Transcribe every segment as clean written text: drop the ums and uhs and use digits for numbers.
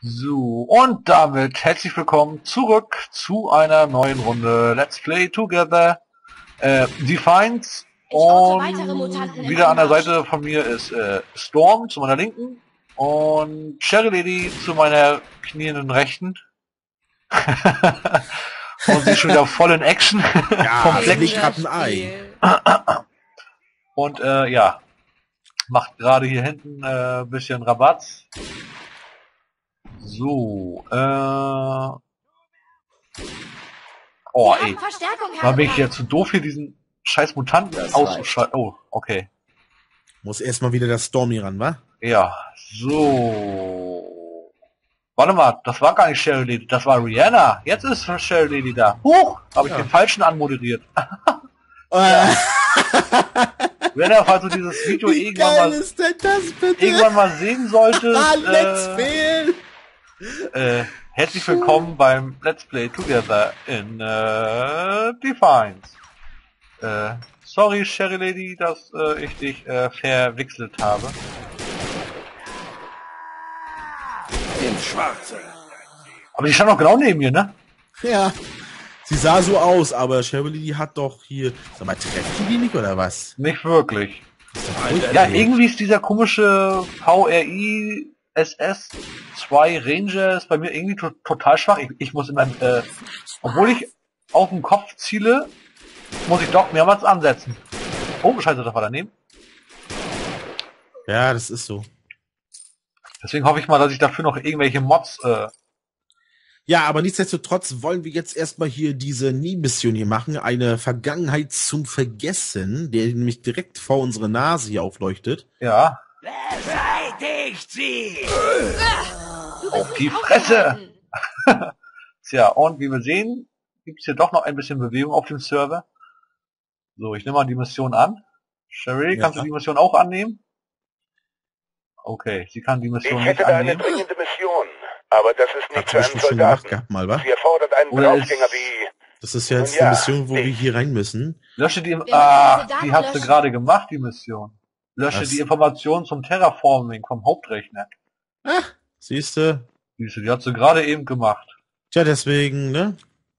So, und damit herzlich willkommen zurück zu einer neuen Runde Let's Play Together Defiance. Und wieder an der Seite von mir ist Storm zu meiner Linken und Cherry Lady zu meiner knienden Rechten. Und sie ist schon wieder voll in Action. Ja, liegt gerade ein Ei. Und ja, macht gerade hier hinten ein bisschen Rabatz. So, oh ey, war bin ich ja zu doof, hier diesen scheiß Mutanten auszuschalten. Oh, okay. Muss erstmal wieder der Stormy ran, wa? Ja, so. Warte mal, das war gar nicht Cherry Lady, das war Rihanna. Jetzt ist Cherry Lady da. Huch, habe ich den falschen anmoderiert. Rihanna, falls du dieses Video irgendwann mal sehen solltest, herzlich willkommen beim Let's Play Together in Defiance. Sorry, Cherry Lady, dass ich dich verwechselt habe. Den Schwarze. Aber die stand doch genau neben mir, ne? Ja. Sie sah so aus, aber Cherry hat doch hier... Sag mal, treffen die nicht oder was? Nicht wirklich. Ja, irgendwie ist dieser komische VRI SS2 Ranger ist bei mir irgendwie total schwach. Ich muss immer, obwohl ich auf den Kopf ziele, muss ich doch mehrmals ansetzen. Oh, scheiße, das war daneben. Ja, das ist so. Deswegen hoffe ich mal, dass ich dafür noch irgendwelche Mods... Ja, aber nichtsdestotrotz wollen wir jetzt erstmal hier diese Nie-Mission hier machen. Eine Vergangenheit zum Vergessen, der nämlich direkt vor unserer Nase hier aufleuchtet. Ja. Beseitigt sie! Auf die Fresse! Tja, und wie wir sehen, gibt es hier doch noch ein bisschen Bewegung auf dem Server. So, ich nehme mal die Mission an. Sherry, kannst du die Mission auch annehmen? Okay, sie kann die Mission Ich nicht hätte da annehmen. eine dringende Mission, aber das ist nicht für einen Schon gemacht Soldaten. gehabt mal, wa? Sie erfordert einen Oder Draufgänger wie... Das ist ja jetzt Ja, eine Mission, wo wir ich. hier rein müssen. Lösche die... Die hat sie löschen. gerade gemacht, die Mission. Lösche Was? die Informationen zum Terraforming vom Hauptrechner. Siehste? Siehst du, die hat sie gerade eben gemacht. Tja, deswegen, ne?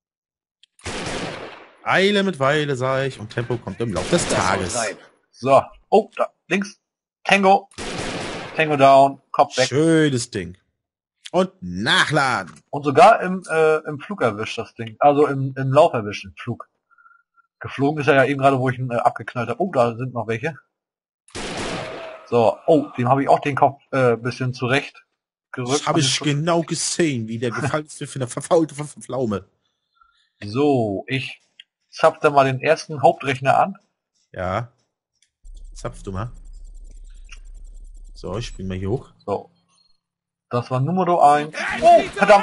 Eile mit Weile, sag ich, und Tempo kommt im Laufe des Tages. So. Oh, da, links. Tango. Tango down. Kopf weg. Schönes Ding. Und nachladen. Und sogar im Flug erwischt, das Ding. Also im Lauf erwischt, im Flug. Geflogen ist er ja eben gerade, wo ich ihn abgeknallt habe. Oh, da sind noch welche. So, oh, dem habe ich auch den Kopf bisschen zurecht gerückt. Das habe ich genau gesehen, wie der gefallen ist für eine verfaulte Pflaume. So, ich zapf da mal den ersten Hauptrechner an. Ja. Zapf du mal. So, ich spring mal hier hoch. So. Das war Nummer 1. Oh, verdammt.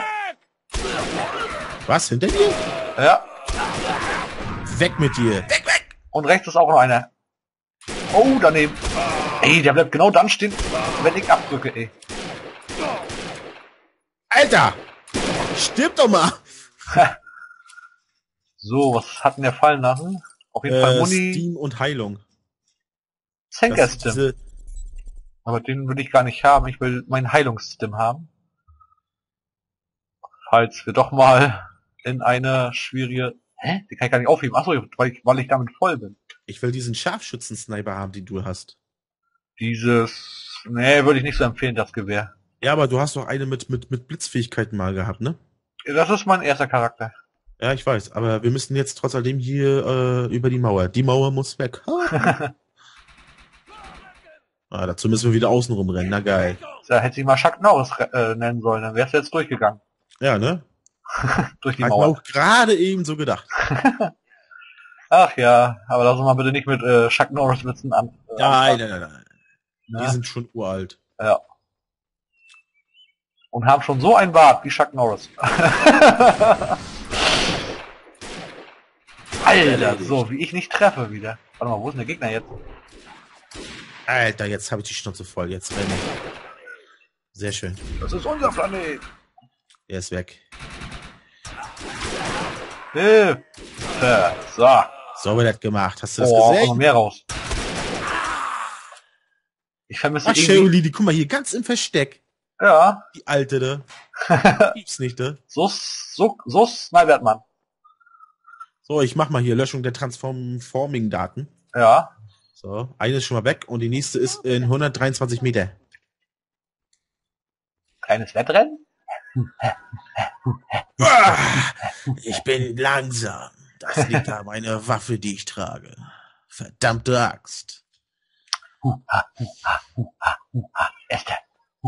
Was, hinter dir? Ja. Weg mit dir. Und rechts ist auch noch einer. Oh, daneben. Ey, der bleibt genau dann stehen, wenn ich abdrücke, ey. Alter! Stirb doch mal! So, was hat denn der fallen lassen? Auf jeden Fall Muni. Steam und Heilung. Zenker-Stim. Diese- Aber den will ich gar nicht haben. Ich will meinen Heilungsstim haben. Falls wir doch mal in eine schwierige... Hä? Die kann ich gar nicht aufheben. Achso, weil ich damit voll bin. Ich will diesen Scharfschützen-Sniper haben, den du hast. Dieses... Nee, würde ich nicht so empfehlen, das Gewehr. Ja, aber du hast doch eine mit Blitzfähigkeiten mal gehabt, ne? Das ist mein erster Charakter. Ja, ich weiß, aber wir müssen jetzt trotz alledem hier über die Mauer. Die Mauer muss weg. Dazu müssen wir wieder außen rumrennen, na geil. Da hätte ich mal Chuck Norris nennen sollen, dann wärst du jetzt durchgegangen. Ja, ne? Durch die Hat mir Mauer. auch gerade eben so gedacht. Ach ja, aber lass uns mal bitte nicht mit Chuck Norris Witzen an. Nein. Ne? Die sind schon uralt. Ja. Und haben schon so ein Bart wie Chuck Norris. Alter, so wie ich nicht treffe wieder. Warte mal, wo ist denn der Gegner jetzt? Alter, jetzt habe ich die Schnauze voll. Jetzt renne ich. Sehr schön. Das ist unser Planet. Er ist weg. Hilfe. So. So wird das gemacht. Hast du das Oh, kommt noch gesehen? mehr raus. Ich vermisse Ach, irgendwie... Sherry, die guck mal hier ganz im Versteck. Ja. Die alte, da. Gibt's nicht, ne? So snipert man. So, ich mach mal hier Löschung der Transforming-Daten. Ja. So, eine ist schon mal weg und die nächste ist in 123 Meter. Kleines Wettrennen? Ich bin langsam. Das liegt an meiner Waffe, die ich trage. Verdammte Axt. Esther.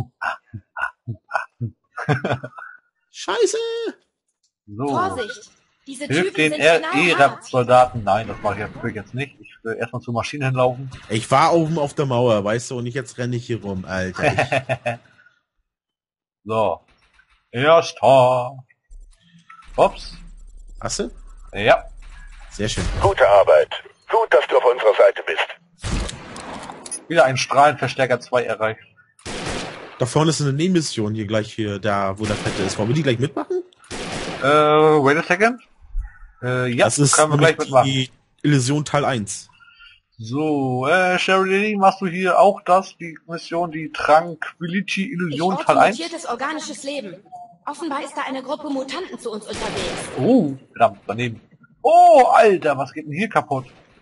Scheiße! So. Vorsicht! Diese Hilft Typen den sind knallhart. RE-Rap-Soldaten. Nein, das mache ich jetzt nicht. Ich will erstmal zur Maschine hinlaufen. Ich war oben auf der Mauer, weißt du, und jetzt renne ich hier rum, Alter. So. Erster. Ups. Hast du? Ja. Sehr schön. Gute Arbeit. Gut, dass du auf unserer Seite bist. Wieder ein Strahlenverstärker 2 erreicht. Da vorne ist eine Nebenmission hier gleich hier, da wo der Fette ist. Wollen wir die gleich mitmachen? Wait a second. Ja, Das ist können wir gleich mitmachen. die Illusion Teil 1. So, Sherry, machst du hier auch die Mission, die Tranquility Ich Illusion orte Teil 1? mutiertes organisches Leben. Offenbar ist da eine Gruppe Mutanten zu uns unterwegs. Oh, verdammt, daneben. Oh, Alter, was geht denn hier kaputt?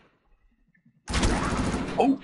Oh.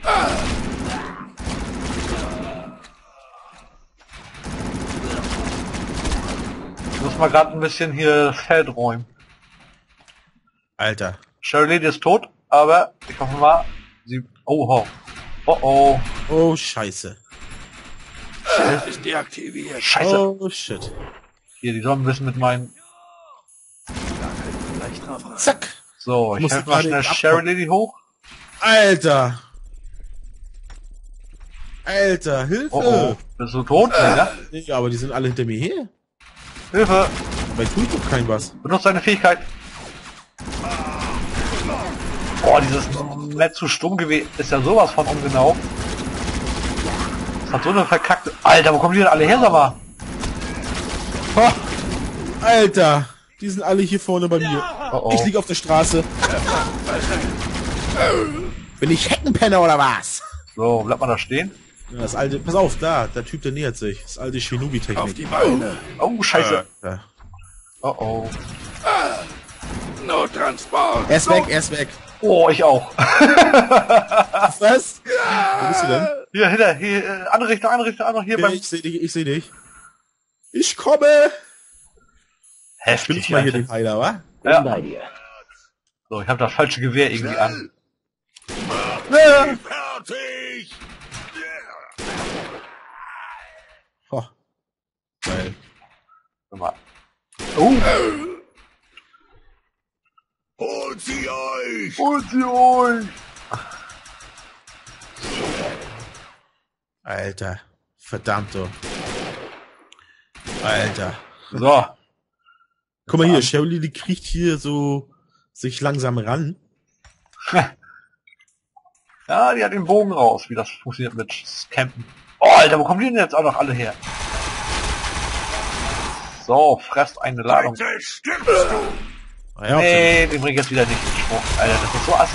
Ich muss mal gerade ein bisschen hier das Feld räumen. Alter. Shirley ist tot, aber ich hoffe mal, sie... Oh, oh. Oh, oh. Oh, scheiße. Ist deaktiviert. Scheiße. Oh, shit. Hier, die sollen wissen mit meinen... Vielleicht drauf. Zack. So, ich Muss helfe mal gerade schnell abkommen. Shirley hoch. Alter. Alter, Hilfe. Oh, oh. Bist du tot? Ja. Ja, aber die sind alle hinter mir her. Hilfe. Dabei tue ich doch kein was. Benutzt deine Fähigkeit. Boah, dieses Metsu Sturmgewehr ist ja sowas von ungenau. Das hat so eine verkackte... Alter, wo kommen die denn alle her, sag mal? Ha. Alter. Die sind alle hier vorne bei mir. Oh, oh. Ich liege auf der Straße. Bin ich Heckenpenner oder was? So, bleibt mal da stehen. Ja, das alte... Pass auf, da. Der Typ, der nähert sich. Das alte Auf Shinobi-Technik. die Beine. Oh, scheiße. Ja. Oh, oh. Nottransport. Er ist weg, er ist weg. Oh, ich auch. Was? Wo bist du denn? Hier, hinter, hier, andere Richtung, hier Ja, beim... ich sehe dich, ich sehe dich. Ich komme! Bin Heftig, ich mal hier Alter. den Heiler, wa? Ja. So, ich habe das falsche Gewehr irgendwie an. Fertig. Oh. Geil. Warte mal. Oh, Holt sie euch. holt sie euch! Alter. Verdammt, du. Alter. So, Guck mal hier, Shirley, die kriegt hier so sich langsam ran. ja, die hat den Bogen raus, wie das funktioniert mit Campen. Oh, Alter, wo kommen die denn jetzt auch noch alle her? So, fresst eine Ladung. Heute stirbst du. Naja, Nee, den bring ich jetzt wieder nicht in Spruch. Alter, das ist so assi.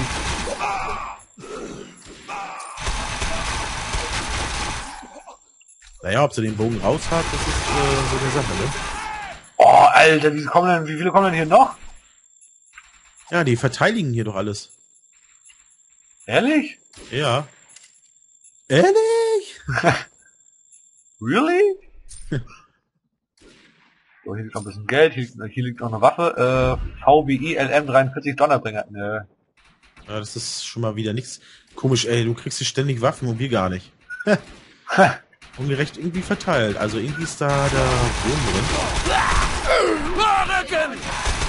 ob sie den Bogen raus hat, das ist so eine Sache, ne? Oh, Alter, wie viele kommen denn hier noch? Ja, die verteidigen hier doch alles. Ehrlich? Ja. Ehrlich? Really? So, hier liegt noch ein bisschen Geld, hier liegt noch eine Waffe. VBI LM 43 Donnerbringer. Nö. Ja, das ist schon mal wieder nichts. Komisch, ey, du kriegst hier ständig Waffen und wir gar nicht. Ungerecht irgendwie verteilt. Also irgendwie ist da der Boden drin. Rücken.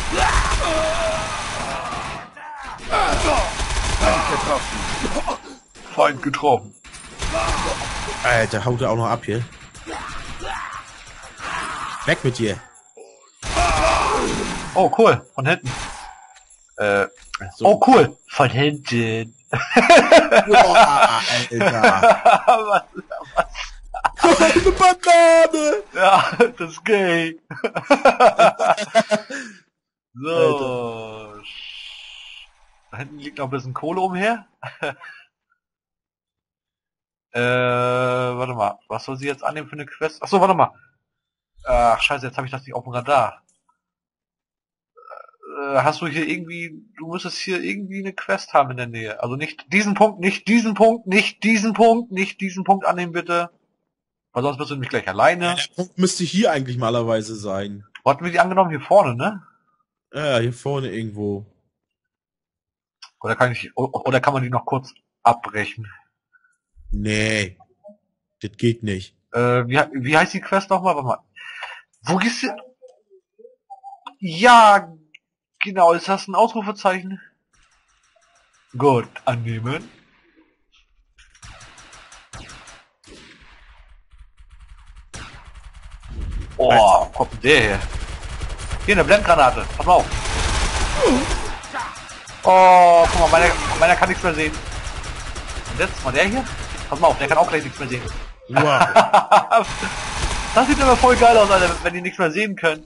Feind getroffen. Alter, haut er auch noch ab hier. Weg mit dir. Oh, cool. Von hinten. So. Oh, cool. Von hinten. Boah, Alter. Eine Banane. Ja, das ist gay. So. Da hinten liegt noch ein bisschen Kohle umher. Warte mal. Was soll sie jetzt annehmen für eine Quest? Achso, warte mal. Ach, scheiße, jetzt habe ich das nicht auf dem Radar. Hast du hier irgendwie, du müsstest hier irgendwie eine Quest haben in der Nähe. Also nicht diesen Punkt, nicht diesen Punkt, nicht diesen Punkt, nicht diesen Punkt annehmen, bitte. Weil sonst bist du nämlich gleich alleine. Der Punkt müsste hier eigentlich malerweise sein. Wo hatten wir die angenommen? Hier vorne, ne? Ja, hier vorne irgendwo. Oder kann man die noch kurz abbrechen? Nee. Das geht nicht. Wie heißt die Quest nochmal? Warte mal. Wo gehst du? Ja, genau. Ist das ein Ausrufezeichen? Gut, annehmen. Oh, wo kommt denn der her? Hier, eine Blendgranate. Pass mal auf. Oh, guck mal, meiner kann nichts mehr sehen. Und jetzt mal der hier? Pass mal auf, der kann auch gleich nichts mehr sehen. Wow. Das sieht aber voll geil aus, Alter, wenn die nichts mehr sehen können.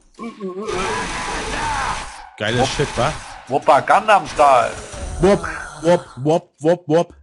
Geiles Shit, wa? Woppa, Gundam Style. Wop, wop, wop, wop, wop.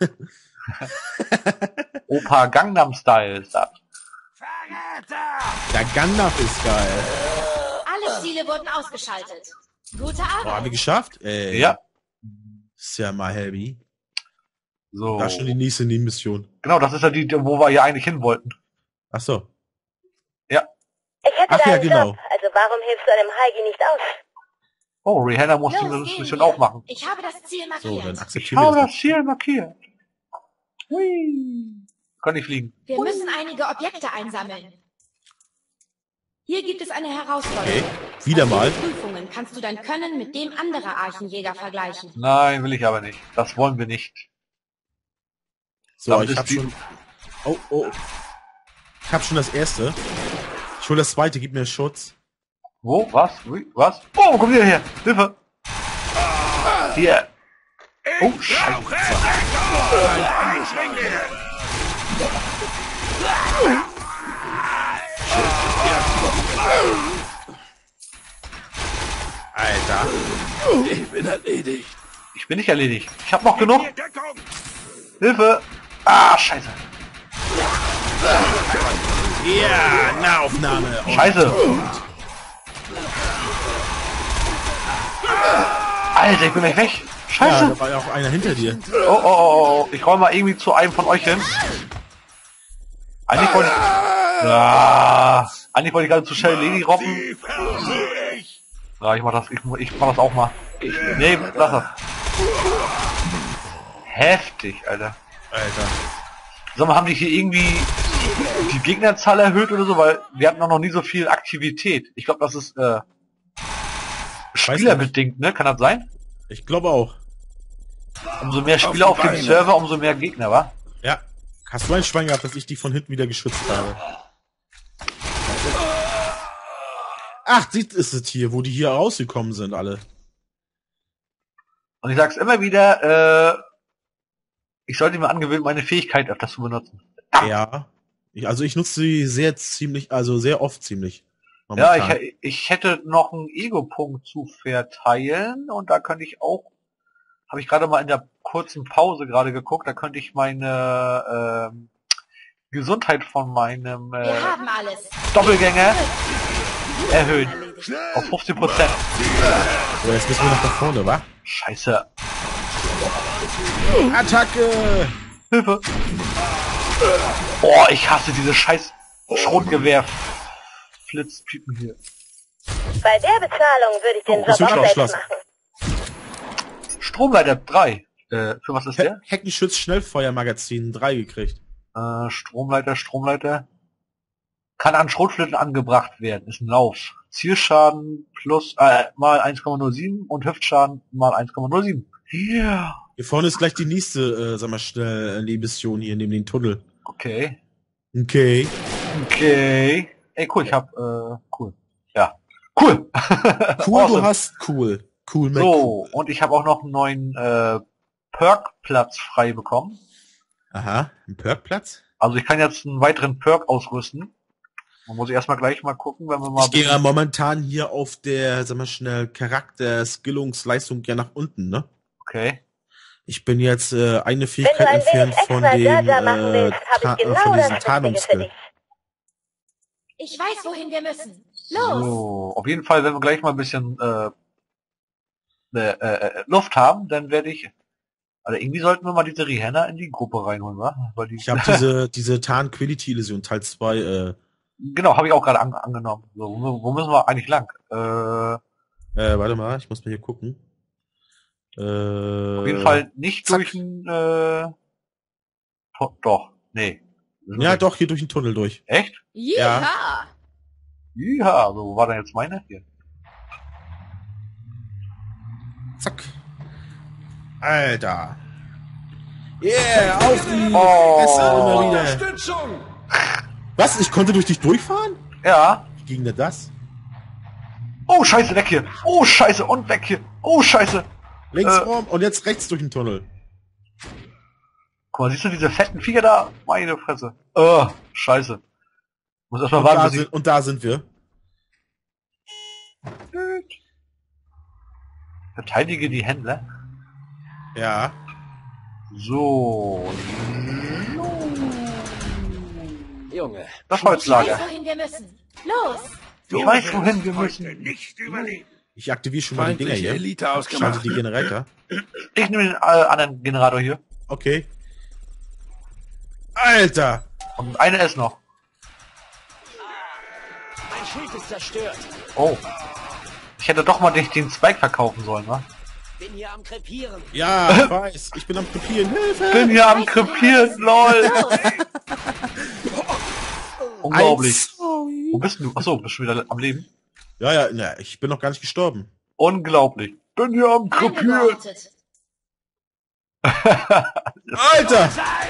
Opa Gangnam Style ist das. Der Gandalf ist geil. Alle Ziele wurden ausgeschaltet. Gute Boah, haben Arbeit. wir geschafft? Ey. Ja. Ist ja mal heavy. So. Da ist schon die nächste Nebenmission. Genau, das ist ja die, wo wir hier eigentlich hin wollten. Ach so. Ja. Ich hätte Ach ja, deinen genau. Job, also warum hilfst du einem Heidi nicht aus? Oh, Rihanna muss Los, die gehen Mission wir. auch machen. Ich habe das Ziel So, dann markiert. akzeptieren wir das. Ziel markiert. Hui. Kann ich fliegen. Wir müssen einige Objekte einsammeln. Hier gibt es eine Herausforderung. Okay, wieder Bei mal. den Prüfungen kannst du dein Können mit dem anderer Archenjäger vergleichen. Nein, will ich aber nicht. Das wollen wir nicht. So, Damit ich ist hab die- schon... Oh, oh. Ich hab schon das erste. Ich hol das zweite, gib mir Schutz. Wo? Was? Wie? Was? Oh, wo kommt ihr her? Hilfe! Hier. Oh, Scheiße. Alter. Ich bin erledigt. Ich bin nicht erledigt. Ich hab noch genug. Deckung! Hilfe! Ah, Scheiße. Ja, Nahaufnahme. Oh, Scheiße. Alter, ich bin gleich weg. ja, Scheiße. da war ja auch einer hinter dir. Oh. Ich roll mal irgendwie zu einem von euch hin. Eigentlich wollte eigentlich wollte ich gerade zu Shell Lady robben. Die versuche ich! Ja, ich mach das auch mal. Nee, lass das. Heftig, Alter. Alter. Sag mal, haben die hier irgendwie die Gegnerzahl erhöht oder so? Weil wir hatten noch nie so viel Aktivität. Ich glaube, das ist spielerbedingt, ne? Kann das sein? Ich glaube auch. Umso mehr Spieler auf dem Beine. Server, umso mehr Gegner, wa? Ja. Hast du ein Schwein gehabt, dass ich die von hinten wieder geschützt habe? Ach, sieht ist es hier, wo die hier rausgekommen sind, alle. Und ich sag's immer wieder, ich sollte mir angewöhnen, meine Fähigkeit öfters zu benutzen. Ja. Ich nutze sie sehr oft ziemlich. Ja, Momentan. ich hätte noch einen Ego-Punkt zu verteilen und da könnte ich auch, habe ich gerade mal in der kurzen Pause gerade geguckt, da könnte ich meine Gesundheit von meinem Wir haben alles. Doppelgänger erhöhen Erledigt. auf 15%. So, jetzt müssen wir noch da vorne, wa? Scheiße. Attacke! Hilfe. Oh, ich hasse diese scheiß Schrotgewehr Flitzpiepen hier. Bei der Bezahlung würde ich den Oh, Job auch Schloss. selbst machen. Stromleiter 3. Für was ist der? Heckenschütz Schnellfeuermagazin 3 gekriegt. Stromleiter. Kann an Schrotflinten angebracht werden. Ist ein Lauf. Zielschaden plus mal 1,07 und Hüftschaden mal 1,07. Yeah. Hier vorne ist gleich die nächste, Nebenmission hier neben den Tunnel. Okay. Okay. Ey, cool, ich hab, cool. Ja. Cool. Cool, Awesome. du hast cool. Cool, Mac. So, und ich habe auch noch einen neuen Perk-Platz frei bekommen. Aha, ein Perkplatz? Also ich kann jetzt einen weiteren Perk ausrüsten. Man muss ich erstmal gleich mal gucken, wenn wir mal... Ich gehe ja momentan hier auf der, Charakter, Skillungsleistung ja nach unten, ne? Okay. Ich bin jetzt eine Wenn du Fähigkeit ein wenig entfernt von extra dem Dörder machen willst, habe ich von genau diesem das Richtige für Tarnungsskill. dich. Ich weiß, wohin wir müssen. Los! So, auf jeden Fall, wenn wir gleich mal ein bisschen Luft haben, dann werde ich... Also irgendwie sollten wir mal diese Rihanna in die Gruppe reinholen, wa? Weil die, Ich habe diese Tarn-Quality-Illusion Teil 2 genau, habe ich auch gerade angenommen. So, wo müssen wir eigentlich lang? warte mal, ich muss mal hier gucken. Auf jeden Fall nicht zack. durch ein... doch, nee. Ja, doch, hier durch den Tunnel durch. Echt? Ja. Ja, so, wo war denn jetzt meine? Hier. Zack. Alter. Yeah, auf die Oh. Fresse immer wieder. Unterstützung! Was? Ich konnte durch dich durchfahren? Ja. Wie ging denn das? Oh, scheiße, weg hier. Oh, scheiße, und weg hier. Oh, scheiße. Links rum und jetzt rechts durch den Tunnel. Guck mal, siehst du diese fetten Viecher da? Meine Fresse. Scheiße. Muss erstmal Und warten, da, bis ich... und da sind wir. Verteidige die Händler. Ja. So. Junge, Das Ich weiß, Holzlager. wohin wir müssen. Los! Ich weiß, wohin wir heute müssen. nicht überleben. Ich aktiviere schon mal die Dinger Feindliche hier. Elite Schalte ausgemacht. die Generator. Ich nehme den anderen Generator hier. Okay. Alter! Und eine ist noch. Mein Schild ist zerstört. Oh. Ich hätte doch mal den Spike verkaufen sollen, wa? Bin hier am Krepieren. Ja, ich weiß. Ich bin am Krepieren. Hilfe! Bin hier am Krepieren, lol. Los! Unglaublich. Sorry. Wo bist du? Achso, bist du wieder am Leben? Ja, ja, na, ich bin noch gar nicht gestorben. Unglaublich. Bin hier am Krepieren. Eingewortet. Alter!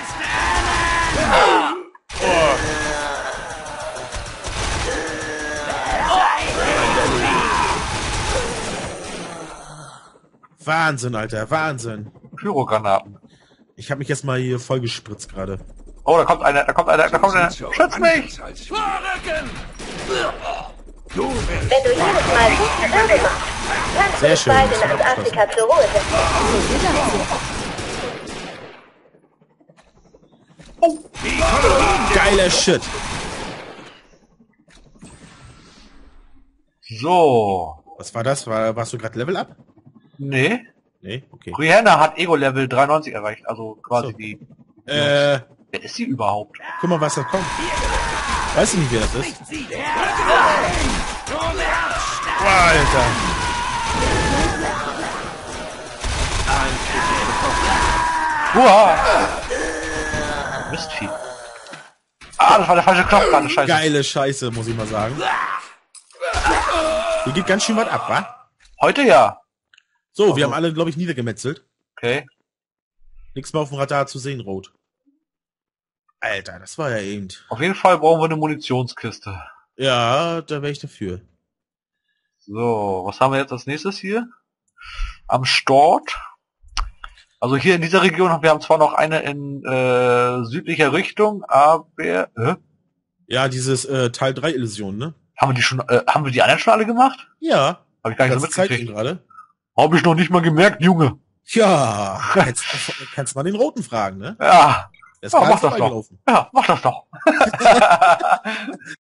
Wahnsinn, Alter, Wahnsinn. Pyrogranaten. Ich habe mich jetzt mal hier voll gespritzt gerade. Oh, da kommt einer, da kommt einer, da kommt einer. Schütz mich! Vorrücken! Du wirst Wenn du jedes Mal gute Dörder machst, kannst du Sehr dich schön, bald das in ist Antarktika zur Ruhe setzen. Geiler Shit. So. Was war das? Warst du gerade Level Up? Nee. Nee, okay. Rihanna hat Ego-Level 93 erreicht. Also quasi So. die... Wer Wer ist sie überhaupt? guck mal, was da kommt. Weißt du nicht, wer das ist? Alter. Uah! Mistvieh. Ah, das war der falsche Knopf gerade, scheiße. Geile Scheiße, muss ich mal sagen. Hier geht ganz schön was ab, wa? Heute ja. So, wir haben alle, glaube ich, niedergemetzelt. Okay. Nichts mehr auf dem Radar zu sehen, Rot. Alter, das war ja eben. Auf jeden Fall brauchen wir eine Munitionskiste. Ja, da wäre ich dafür. So, was haben wir jetzt als nächstes hier? Am Stort. Also hier in dieser Region, wir haben zwar noch eine in südlicher Richtung, aber... Ja, dieses Teil 3 Illusion, ne? Haben wir die schon, haben wir die anderen schon alle gemacht? Ja. Habe ich gar nicht so Ganze Zeit mitgekriegt. gerade. Habe ich noch nicht mal gemerkt, Junge. Ja, kannst mal den Roten fragen, ne? Ja, Der ist Ja, gerade mach das doch. vorbeigelaufen. ja, mach das doch.